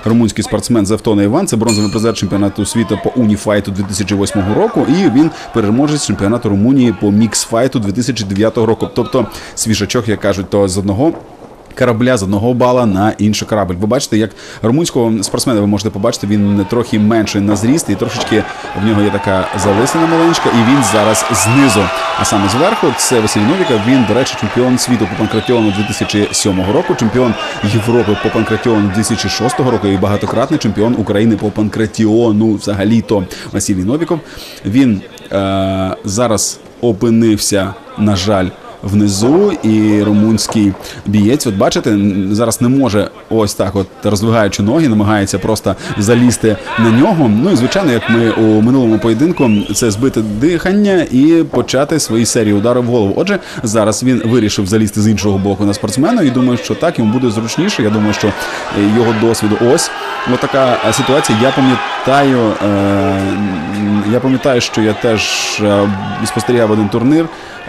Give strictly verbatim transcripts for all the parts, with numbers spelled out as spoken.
румунський спортсмен Завтона Іван. Це бронзовий призер чемпіонату світу по уніфайту дві тисячі восьмого року. І він переможець чемпіонату Румунії по міксфайту дві тисячі дев'ятого року. Тобто свіжачок, як кажуть, то з одного корабля, з одного бала на інший корабль. Ви бачите, як румунського спортсмена ви можете побачити, він трохи менший на зріст і трошечки в нього є така залисина маленька, і він зараз знизу. А саме зверху це Василій Новіков, він, до речі, чемпіон світу по панкратіону дві тисячі сьомого року, чемпіон Європи по панкратіону дві тисячі шостого року і багатократний чемпіон України по панкратіону взагалі-то Василій Новіков. Він е- зараз опинився, на жаль, внизу, і румунський бієць, от бачите, зараз не може ось так от, роздвигаючи ноги, намагається просто залізти на нього. Ну і звичайно, як ми у минулому поєдинку, це збити дихання і почати свої серії ударів в голову. Отже, зараз він вирішив залізти з іншого боку на спортсмена, і думаю, що так, йому буде зручніше. Я думаю, що його досвіду ось. Ось така ситуація. Я пам'ятаю, е, я пам'ятаю, що я теж спостерігав один турнір,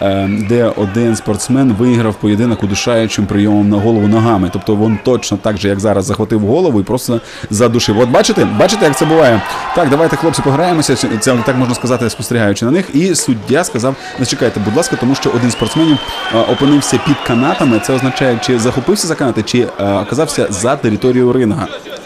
де один спортсмен виграв поєдинок удушаючим прийомом на голову ногами. Тобто він точно так же, як зараз, захватив голову і просто задушив. От бачите? Бачите, як це буває? Так, давайте, хлопці, пограємося. Це так можна сказати, спостерігаючи на них. І суддя сказав, зачекайте, будь ласка, тому що один з спортсменів опинився під канатами. Це означає, чи захопився за канати, чи оказався за територією ринга.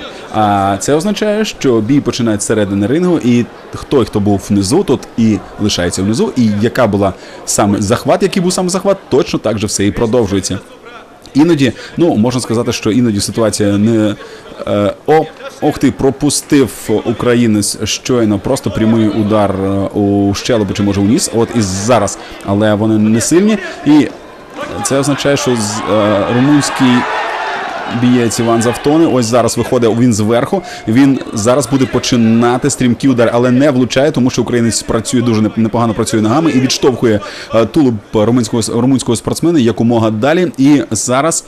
А це означає, що бій починається з середини рингу, і той, хто був внизу, тот і лишається внизу, і яка була саме захват, який був саме захват, точно так же все і продовжується. Іноді, ну, можна сказати, що іноді ситуація не... Е, о, ох ти, пропустив українець щойно просто прямий удар у щелепу, чи може у ніс, от і зараз, але вони не сильні, і це означає, що з, е, румунський бієць Іван Завтони, ось зараз виходить він зверху, він зараз буде починати стрімкий удар, але не влучає, тому що українець працює дуже непогано, працює ногами і відштовхує тулуб румунського, румунського спортсмена якомога далі, і зараз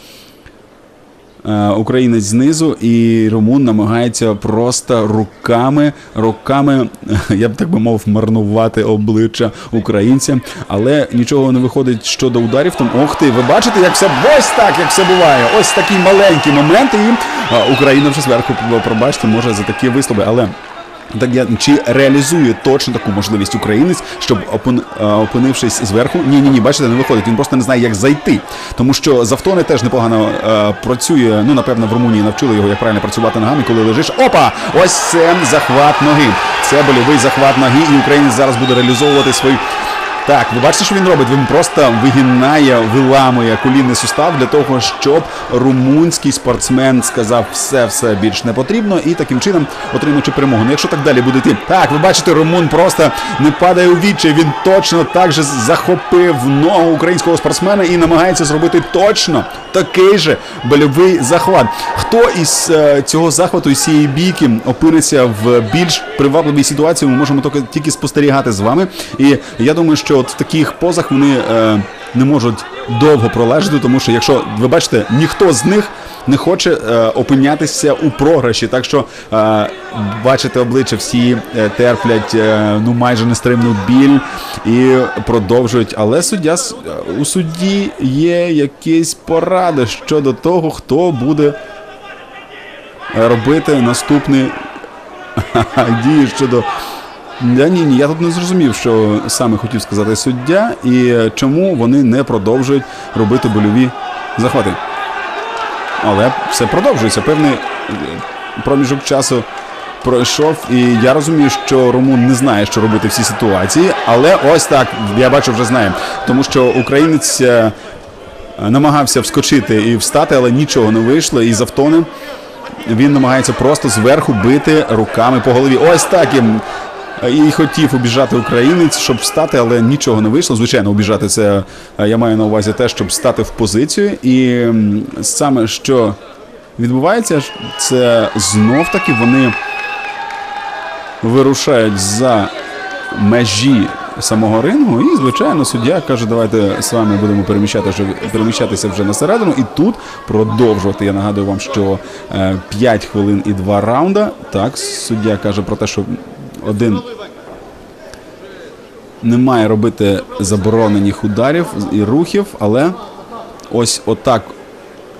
українець знизу, і румун намагається просто руками, руками, я б так би мов, марнувати обличчя українця, але нічого не виходить щодо ударів. Тому, ох ти, ви бачите, як все, ось так, як все буває, ось такий маленький момент, і Україна вже зверху, пробачте, може за такі виступи, але так я, чи реалізує точно таку можливість українець, щоб опин, опинившись зверху, ні-ні-ні, бачите, не виходить, він просто не знає, як зайти. Тому що Завтони теж непогано е, працює, ну, напевно, в Румунії навчили його, як правильно працювати ногами, коли лежиш. Опа! Ось це захват ноги. Це больовий захват ноги, і українець зараз буде реалізовувати свій... Так, ви бачите, що він робить? Він просто вигинає, виламує колінний сустав для того, щоб румунський спортсмен сказав все-все більш не потрібно і таким чином отримуючи перемогу. Ну, якщо так далі буде йти. Так, ви бачите, румун просто не падає у відчай, він точно так же захопив ногу українського спортсмена і намагається зробити точно такий же больовий захват. Хто із е, цього захвату, із цієї бійки опиниться в більш привабливій ситуації, ми можемо тільки, тільки спостерігати з вами. І я думаю, що от в таких позах вони е, не можуть довго пролежати, тому що, якщо ви бачите, ніхто з них не хоче е, опинятися у програші. Так що, е, бачите обличчя, всі е, терплять е, ну майже нестримну біль і продовжують. Але суддя, у судді є якісь поради щодо того, хто буде робити наступні дії щодо... Я, ні, ні, я тут не зрозумів, що саме хотів сказати суддя і чому вони не продовжують робити больові захвати. Але все продовжується. Певний проміжок часу пройшов, і я розумію, що румун не знає, що робити в цій ситуації, але ось так, я бачу, вже знає. Тому що українець намагався вскочити і встати, але нічого не вийшло, і Завтони він намагається просто зверху бити руками по голові. Ось так їм. І хотів обіжати українець, щоб встати, але нічого не вийшло. Звичайно, обіжати це, я маю на увазі те, щоб стати в позицію. І саме, що відбувається, це знов-таки вони вирушають за межі самого рингу. І, звичайно, суддя каже, давайте з вами будемо переміщатися, переміщатися вже на середину. І тут продовжувати. Я нагадую вам, що п'ять хвилин і два раунда. Так, суддя каже про те, що один не має робити заборонених ударів і рухів, але ось отак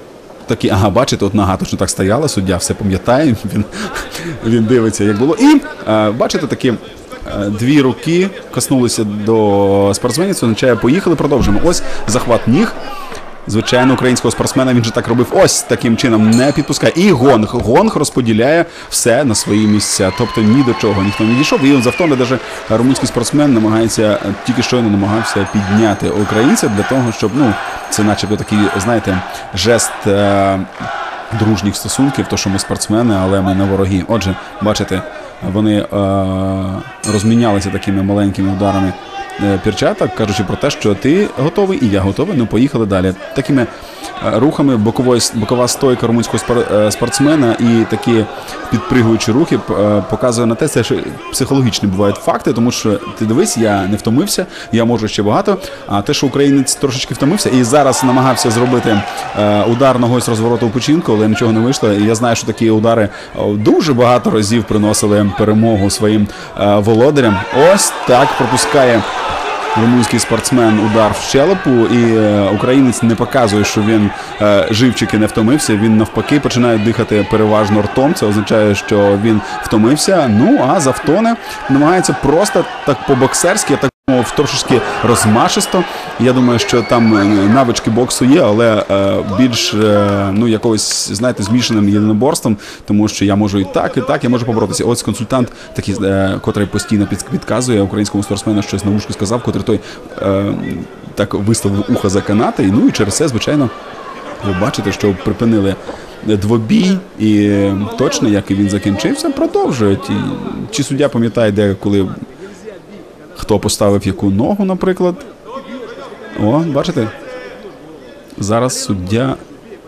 такий, ага, бачите, от нога точно так стояла, суддя все пам'ятає, він, він дивиться, як було. І е, бачите, такі е, дві руки коснулися до спортсменів, це означає, поїхали, продовжуємо. Ось захват ніг. Звичайно, українського спортсмена він же так робив, ось таким чином, не підпускає. І гонг. Гонг розподіляє все на свої місця. Тобто ні до чого ніхто не дійшов. І завтони навіть румунський спортсмен намагається, тільки щойно намагався підняти українця для того, щоб, ну, це начебто такий, знаєте, жест е- дружніх стосунків, то що ми спортсмени, але ми не вороги. Отже, бачите, вони е- розмінялися такими маленькими ударами перчаток, кажучи про те, що ти готовий і я готовий, ну поїхали далі. Такими рухами бокової, бокова стойка румунського спортсмена і такі підпригуючі рухи показує на те, це що психологічні бувають факти, тому що ти дивись, я не втомився, я можу ще багато, а те, що українець трошечки втомився і зараз намагався зробити удар ногою з розвороту у печінку, але нічого не вийшло. І я знаю, що такі удари дуже багато разів приносили перемогу своїм володарям. Ось так пропускає румунський спортсмен удар в щелепу, і е, українець не показує, що він е, живчик і не втомився, він навпаки починає дихати переважно ртом, це означає, що він втомився, ну а завтоне намагається просто так по-боксерськи, так мов, трошечки розмашисто. Я думаю, що там навички боксу є, але е, більш, е, ну, якогось, знаєте, змішаним єдиноборством, тому що я можу і так, і так, я можу поборотися. Ось консультант, такий, е, котрий постійно підказує українському спортсмену, щось на вушку сказав, котрий той е, так виставив ухо за канати, і, ну і через це, звичайно, ви бачите, що припинили двобій, і точно, як і він закінчився, продовжують. І, чи суддя пам'ятає, де, коли хто поставив яку ногу, наприклад. О, бачите? Зараз суддя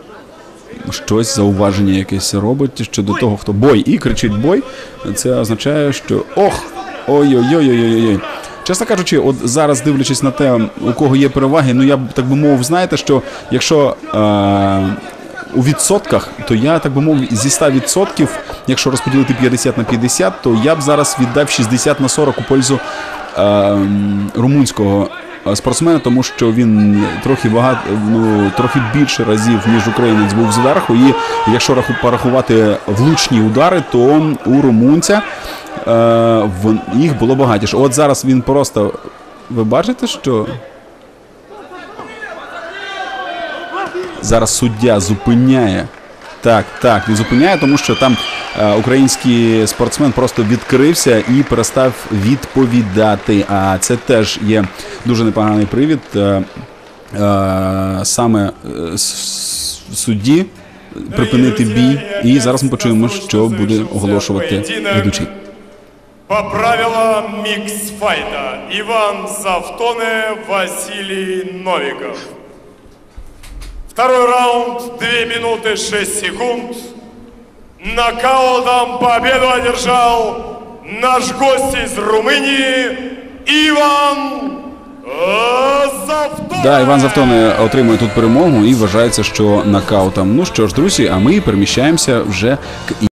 щось, зауваження якесь робить щодо того, хто бой. І кричить бой. Це означає, що ох, ой-ой-ой-ой-ой-ой. Чесно кажучи, от зараз, дивлячись на те, у кого є переваги, ну я б так би мовив, знаєте, що якщо е- у відсотках, то я, так би мовив, зі ста відсотків, якщо розподілити п'ятдесят на п'ятдесят, то я б зараз віддав шістдесят на сорок у пользу е- румунського спортсмена, тому що він трохи багато, ну, трохи більше разів, ніж українець був зверху, і якщо порахувати влучні удари, то у румунця е, в, їх було багатіше. От зараз він просто, ви бачите, що зараз суддя зупиняє. Так, так, він зупиняє, тому що там е, український спортсмен просто відкрився і перестав відповідати. А це теж є дуже непоганий привід е, е, саме е, судді припинити бій. І зараз ми почуємо, що буде оголошувати ведучий. По правилам мікс-файта Іван Завтоне, Василий Новиков. Второй раунд, две минуты шесть секунд. Нокаутом победу одержал наш гость из Румынии Іван Завтоне. Да, Іван Завтоне отримує тут перемогу і вважається, що нокаутом. Ну що ж, друзі, а ми переміщаємося вже к